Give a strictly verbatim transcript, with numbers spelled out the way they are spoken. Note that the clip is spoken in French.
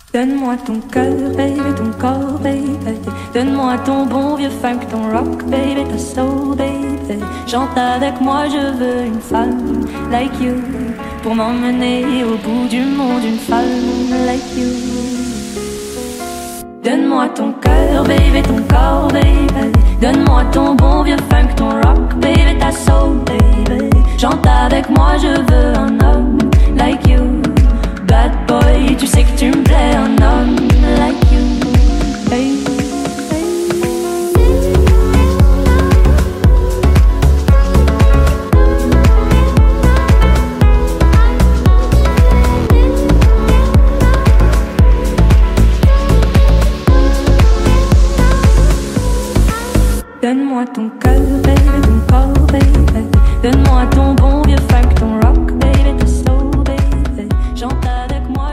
Donne-moi ton cœur, baby, ton corps, baby. Donne-moi ton bon vieux funk, ton rock, baby, ta soul, baby. Chante avec moi, je veux une femme like you pour m'emmener au bout du monde, une femme like you. Donne-moi ton cœur, baby, ton corps, baby. Donne-moi ton bon vieux funk, ton rock, baby, ta soul, baby. Chante avec moi, je veux un homme like you. Bad boy, tu sais que tu me plais, un homme like you. Hey, hey. Donne-moi ton cœur, baby, ton corps, baby. Donne-moi ton bon